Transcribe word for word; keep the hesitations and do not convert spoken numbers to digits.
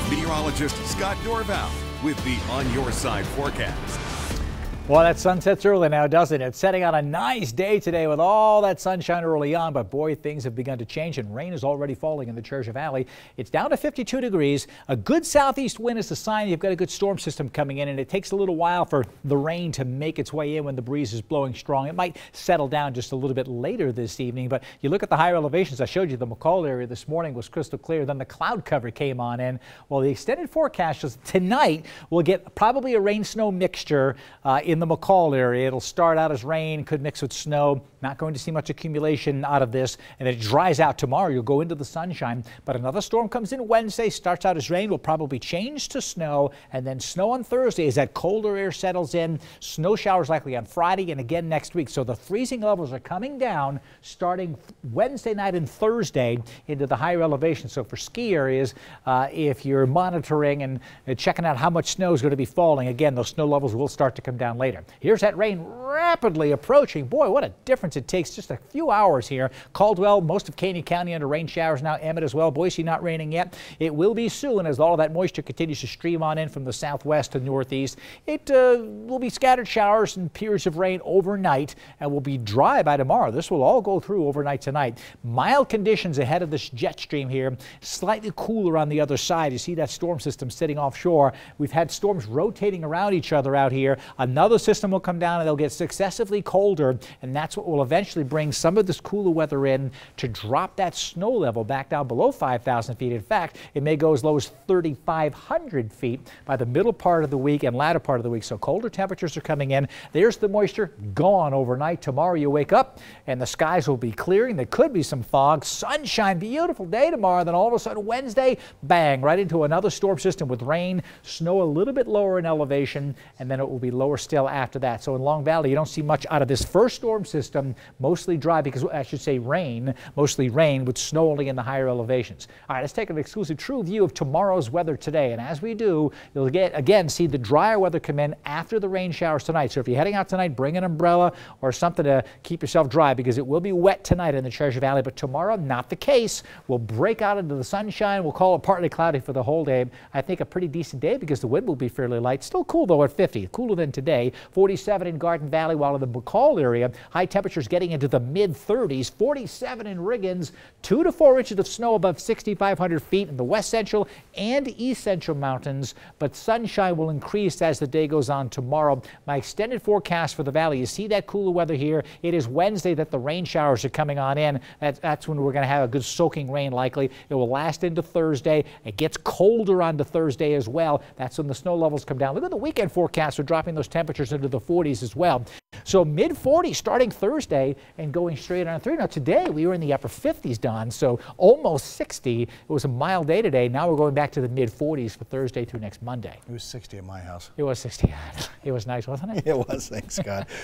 Meteorologist Scott Dorval with the On Your Side forecast. Well, that sun sets early now, doesn't it? It's setting on a nice day today with all that sunshine early on, but boy, things have begun to change and rain is already falling in the Treasure Valley. It's down to fifty-two degrees. A good southeast wind is a sign you've got a good storm system coming in, and it takes a little while for the rain to make its way in when the breeze is blowing strong. It might settle down just a little bit later this evening, but you look at the higher elevations. I showed you the McCall area this morning was crystal clear. Then the cloud cover came on in. Well, the extended forecast is tonight we'll get probably a rain-snow mixture uh, in the McCall area. It'll start out as rain, could mix with snow. Not going to see much accumulation out of this, and it dries out tomorrow. You'll go into the sunshine, but another storm comes in Wednesday, starts out as rain, will probably change to snow, and then snow on Thursday as that colder air settles in. Snow showers likely on Friday and again next week. So the freezing levels are coming down starting Wednesday night and Thursday into the higher elevation. So for ski areas, uh, if you're monitoring and uh, checking out how much snow is going to be falling, again, those snow levels will start to come down later. Here's that rain rapidly approaching. Boy, what a difference it takes just a few hours here. Caldwell, most of Caney County under rain showers now. Emmett as well. Boise not raining yet. It will be soon as all of that moisture continues to stream on in from the southwest to northeast. It uh, will be scattered showers and periods of rain overnight and will be dry by tomorrow. This will all go through overnight tonight. Mild conditions ahead of this jet stream here. Slightly cooler on the other side. You see that storm system sitting offshore. We've had storms rotating around each other out here. Another system will come down and they'll get successively colder, and that's what will eventually bring some of this cooler weather in to drop that snow level back down below five thousand feet. In fact, it may go as low as thirty-five hundred feet by the middle part of the week and latter part of the week. So colder temperatures are coming in. There's the moisture gone overnight. Tomorrow you wake up and the skies will be clearing. There could be some fog, sunshine, beautiful day tomorrow. Then all of a sudden Wednesday, bang, right into another storm system with rain, snow a little bit lower in elevation, and then it will be lower still after that. So in Long Valley, you don't see much out of this first storm system, mostly dry because I should say rain, mostly rain with snow only in the higher elevations. All right, let's take an exclusive true view of tomorrow's weather today. And as we do, you'll get again see the drier weather come in after the rain showers tonight. So if you're heading out tonight, bring an umbrella or something to keep yourself dry because it will be wet tonight in the Treasure Valley. But tomorrow, not the case. We'll break out into the sunshine. We'll call it partly cloudy for the whole day. I think a pretty decent day because the wind will be fairly light. Still cool though at fifty, cooler than today. forty-seven in Garden Valley, while in the McCall area, high temperatures getting into the mid thirties. forty-seven in Riggins, two to four inches of snow above sixty-five hundred feet in the west central and east central mountains, but sunshine will increase as the day goes on tomorrow. My extended forecast for the valley, you see that cooler weather here. It is Wednesday that the rain showers are coming on in. That, that's when we're going to have a good soaking rain likely. It will last into Thursday. It gets colder onto Thursday as well. That's when the snow levels come down. Look at the weekend forecast. We're dropping those temperatures into the forties as well. So mid forties starting Thursday and going straight on through. Now today we were in the upper fifties, Don, so almost sixty. It was a mild day today. Now we're going back to the mid forties for Thursday through next Monday. It was sixty at my house. It was sixty. It was nice, wasn't it? It was, thanks, Scott.